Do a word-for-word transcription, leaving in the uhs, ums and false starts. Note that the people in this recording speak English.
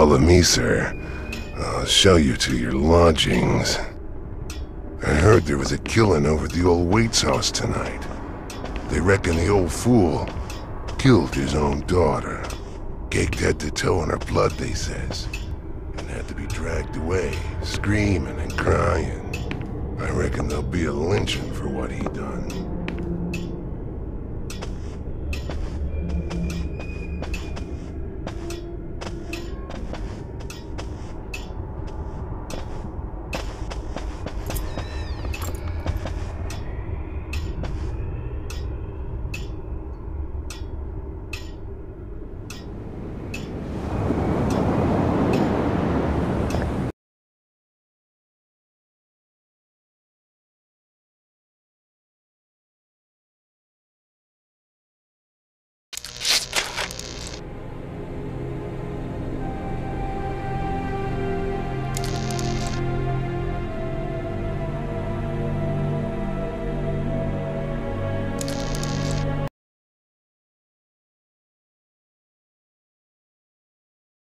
Follow me, sir. I'll show you to your lodgings. I heard there was a killing over at the old Waite's house tonight. They reckon the old fool killed his own daughter. Caked head to toe in her blood, they says. And had to be dragged away, screaming and crying. I reckon there'll be a lynching for what he done.